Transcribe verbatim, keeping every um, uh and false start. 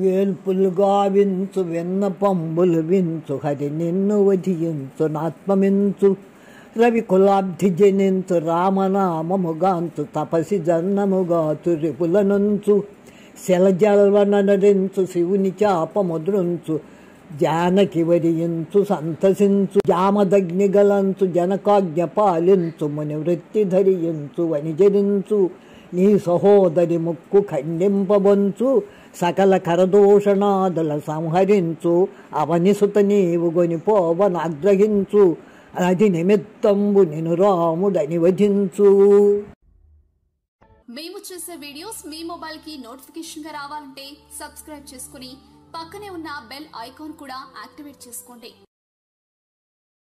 వేల్పులు గావించు వెన్న పంబులు వించు హరి నిన్ను వధించు నాత్మమించు రవి కులాబ్ధి జనించు రామనామముగాంచు తపసి జన్నముగాచు రిపులనుంచు శలజల్వనరించు శివుని చాపముద్రుంచు జానకి వరించు సంతసించు జామదగ్ని గలంచు జనకాజ్ఞ పాలించు ముని వృత్తి ధరించు వనిజరించు నీ సహోదరి ముక్కు ఖండింపబొంచు సకల కరదూషణాదుల సంహరించు అవనిసుత నీవు గొనిపోవనాగ్రహించు అది నిమిత్తంబు నిను రాముడని వధించు. మేము చేసే వీడియోస్ మీ మొబైల్ కి నోటిఫికేషన్ గా రావాలంటే సబ్స్క్రైబ్ చేసుకుని పక్కనే ఉన్న బెల్ ఐకాన్ కూడా యాక్టివేట్ చేసుకోండి.